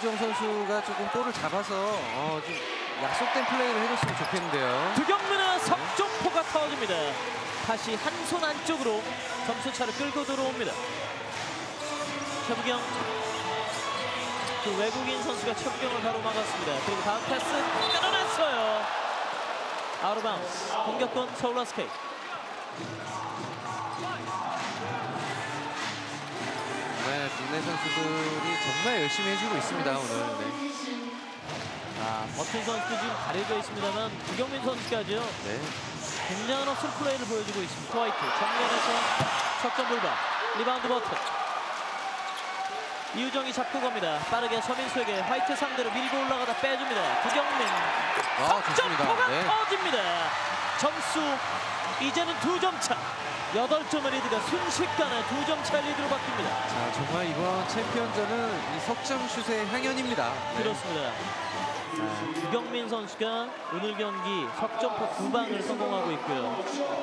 이우정 선수가 조금 볼을 잡아서 좀 약속된 플레이를 해줬으면 좋겠는데요. 두경민의 석점포가 터집니다. 다시 한 손 안쪽으로 점수차를 끌고 들어옵니다. 최부경, 그 외국인 선수가 최부경을 바로 막았습니다. 그리고 다음 패스 끊어냈어요. 아웃오바운드. 공격권 서울 SK. 네, 국내 선수들이 정말 열심히 해주고 있습니다 오늘. 네. 버튼 선수도 지금 가려져 있습니다만 두경민 선수까지요. 네. 굉장한 어슬 플레이를 보여주고 있습니다. 화이트 정면에서 석점 돌파. 리바운드 버튼. 이우정이 잡고 갑니다. 빠르게 서민수에게 화이트 상대로 밀고 올라가다 빼줍니다. 두경민 석점포가 네. 터집니다. 점수 이제는 2점 차. 8점의 리드가 순식간에 2점 차 리드로 바뀝니다. 자, 정말 이번 챔피언전은 이 석점슛의 향연입니다. 네. 그렇습니다. 두경민 선수가 오늘 경기 석점포 2방을 성공하고 있고요.